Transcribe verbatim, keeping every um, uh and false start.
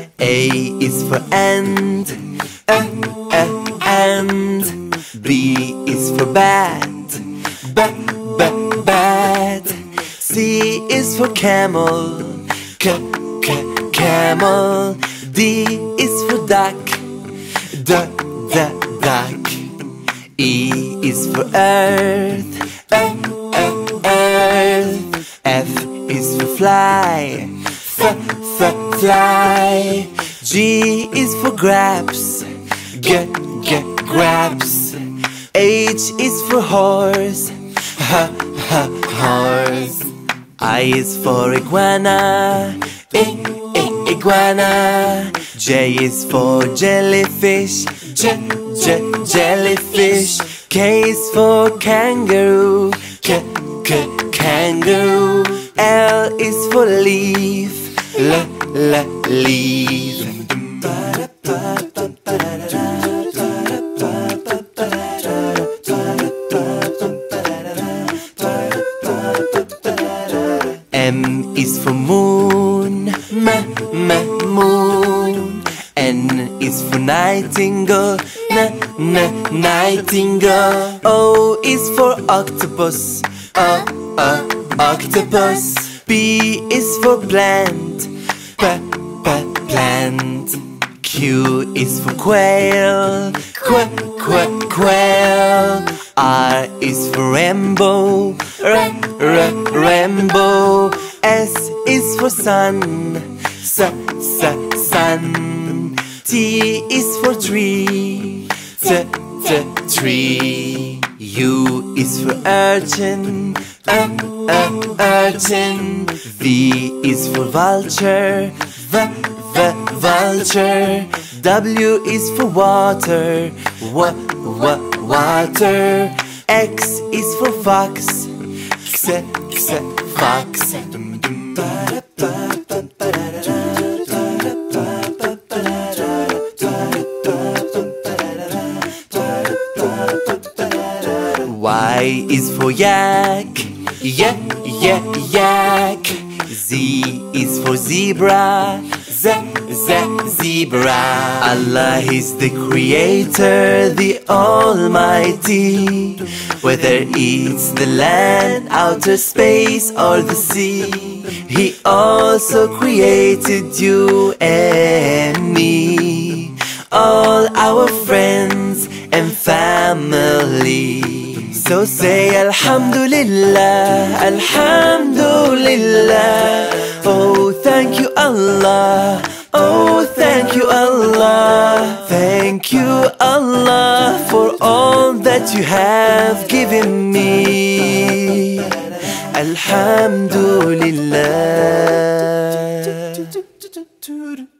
A is for and, a, a, and. B is for bat, b, b, bat. C is for camel, c, c, camel. D is for duck, d, d, duck. E is for earth, e, e, earth. F is for fly, f, f, fly. G is for grapes, g, g, grapes. H is for horse, h, h, horse. I is for iguana, I, I, iguana. J is for jellyfish, j, j, jellyfish. K is for kangaroo, k, k, kangaroo. L is for leaf, l, l, leaf. M is for moon, m, m, moon. N is for nightingale, n, n, nightingale. O is for octopus, o, o, octopus. P is for plant, p, p, plant. Q is for quail, qu, qu, quail. R is for rainbow, r, r, rainbow. S is for sun, s, s, sun. T is for tree, t, t, tree. U is for urchin, uh, uh, urchin. V is for vulture, v, v, vulture. W is for water, w, w, water. X is for fox, x, x, fox. Y is for yak, yak, yak, yak. Z is for zebra, z, z, zebra. Allah is the creator, the almighty. Whether it's the land, outer space or the sea, He also created you and me, all our friends and family. So say Alhamdulillah, Alhamdulillah. Oh, thank you Allah, oh, thank you Allah. Thank you Allah for all that you have given me. Alhamdulillah.